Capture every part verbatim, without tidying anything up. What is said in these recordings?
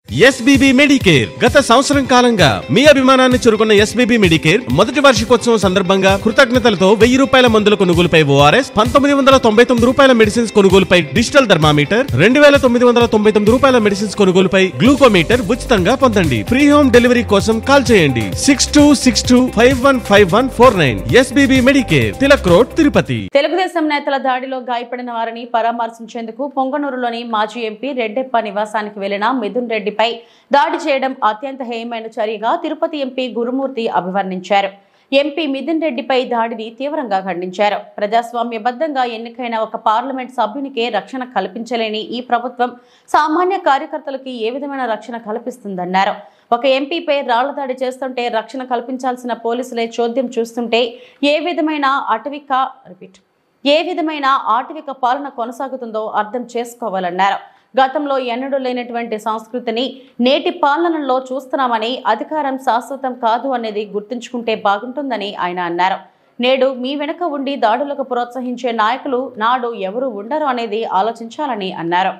SBB Medicare గత సంవత్సరం కాలంగా మీ అభిమానాన్ని చురుకున్న ఎస్బీబీ మెడికేర్ మొదటి వార్షికోత్సవం సందర్భంగా కృతజ్ఞతలతో వెయ్యి రూపాయల మందుల కొనుగోలుపై ఓఆర్ఎస్, పంతొమ్మిది వందల తొంభై తొమ్మిది రూపాయల మెడిసిన్స్ కొనుగోలుపై డిజిటల్ థర్మామీటర్, రెండు వేల తొమ్మిది వందల తొంభై తొమ్మిది రూపాయల మెడిసిన్స్ కొనుగోలుపై గ్లూకోమీటర్ ఉచితంగా పొందండి. ఫ్రీ హోమ్ డెలివరీ కోసం కాల్ చేయండి six two six two five one five one four nine. SBB medicare, Tilak road, Tirupati. Telugu Desam నేతల దాడిలో గాయపడిన వారిని పరామర్శించేందుకు పొంగనూరులోని మాజీ ఎంపీ రెడ్డెప్ప నివాసానికి వెళ్లిన మిథున్ రెడ్డిపై దాడి చేయడం అత్యంత హేయమైన చర్యగా తిరుపతి ఎంపీ గురుమూర్తి అభివర్ణించారు. ఎంపీ మిథున్ రెడ్డిపై దాడిని తీవ్రంగా ఖండించారు. ప్రజాస్వామ్యబద్ధంగా ఎన్నికైన ఒక పార్లమెంట్ సభ్యునికే రక్షణ కల్పించలేని ఈ ప్రభుత్వం సామాన్య కార్యకర్తలకి ఏ విధమైన రక్షణ కల్పిస్తుందన్నారు. ఒక ఎంపీపై రాళ్ల దాడి చేస్తుంటే రక్షణ కల్పించాల్సిన పోలీసులే చోద్యం చూస్తుంటే ఏ విధమైన అటవిక రిపీట్ ఏ విధమైన ఆటవిక పాలన కొనసాగుతుందో అర్థం చేసుకోవాలన్నారు. గతంలో ఎన్నడూ లేనటువంటి సంస్కృతిని నేటి పాలనలో చూస్తున్నామని, అధికారం శాశ్వతం కాదు అనేది గుర్తుంచుకుంటే బాగుంటుందని ఆయన అన్నారు. నేడు మీ వెనుక ఉండి దాడులకు ప్రోత్సహించే నాయకులు నాడు ఎవరు ఉండరు అనేది ఆలోచించాలని అన్నారు.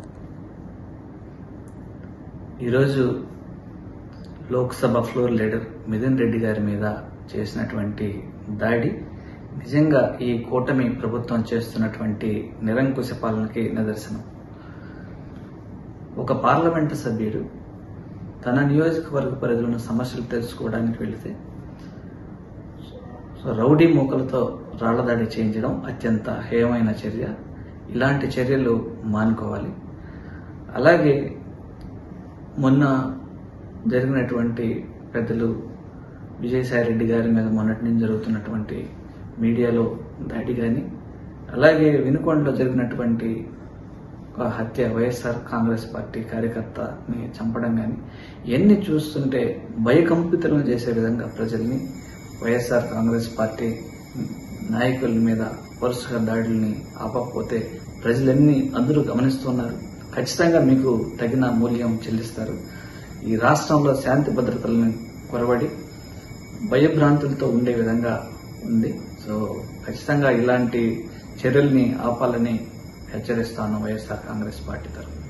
ఈరోజు లోక్సభ ఫ్లోర్ లీడర్ మిథున్ రెడ్డి గారి మీద చేసినటువంటి దాడి నిజంగా ఈ కూటమి ప్రభుత్వం చేస్తున్నటువంటి నిరంకుశ పాలనకి నిదర్శనం. ఒక పార్లమెంటు సభ్యుడు తన నియోజకవర్గ పరిధిలోని సమస్యలు తెలుసుకోవడానికి వెళితే సో రౌడీ మూకలతో రాళ్లదాడి చేయించడం అత్యంత హేయమైన చర్య. ఇలాంటి చర్యలు మానుకోవాలి. అలాగే మొన్న జరిగినటువంటి పెద్దలు విజయసాయిరెడ్డి గారి మీద మొన్నటి నుంచి జరుగుతున్నటువంటి మీడియాలో దాడి కానీ, అలాగే వినుకొండలో జరిగినటువంటి ఒక హత్య, వైఎస్ఆర్ కాంగ్రెస్ పార్టీ కార్యకర్తని చంపడం కానీ, ఇవన్నీ చూస్తుంటే భయకంపితులను చేసే విధంగా ప్రజల్ని వైఎస్ఆర్ కాంగ్రెస్ పార్టీ నాయకుల మీద వరుసగా దాడుల్ని ఆపకపోతే ప్రజలన్నీ అందరూ గమనిస్తున్నారు. ఖచ్చితంగా మీకు తగిన మూల్యం చెల్లిస్తారు. ఈ రాష్ట్రంలో శాంతి భద్రతలను కొరవడి భయభ్రాంతులతో ఉండే విధంగా ఉంది. సో ఖచ్చితంగా ఇలాంటి చర్యల్ని ఆపాలని హెచ్చరిస్తాను వైఎస్ఆర్ కాంగ్రెస్ పార్టీ తరఫున.